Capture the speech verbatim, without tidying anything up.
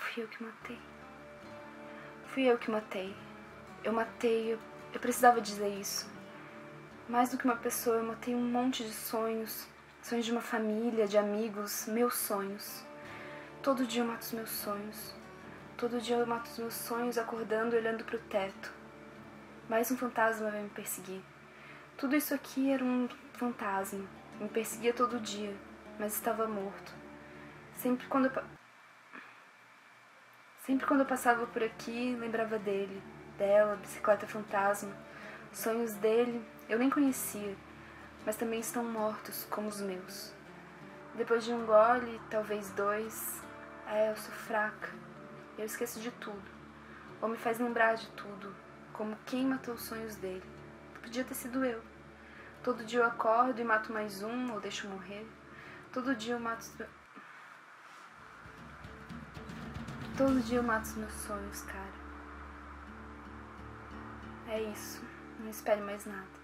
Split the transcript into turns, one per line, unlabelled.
Fui eu que matei. Fui eu que matei. Eu matei, eu, eu precisava dizer isso. Mais do que uma pessoa, eu matei um monte de sonhos. Sonhos de uma família, de amigos, meus sonhos. Todo dia eu mato os meus sonhos. Todo dia eu mato os meus sonhos acordando e olhando pro teto. Mais um fantasma vai me perseguir. Tudo isso aqui era um fantasma. Me perseguia todo dia, mas estava morto. Sempre quando eu, Sempre quando eu passava por aqui, lembrava dele, dela, bicicleta fantasma. Sonhos dele eu nem conhecia, mas também estão mortos como os meus. Depois de um gole, talvez dois, é, eu sou fraca. Eu esqueço de tudo, ou me faz lembrar de tudo, como quem matou os sonhos dele. Podia ter sido eu. Todo dia eu acordo e mato mais um, ou deixo morrer. Todo dia eu mato os meus... Todo dia eu mato os meus sonhos, cara. É isso. Não espere mais nada.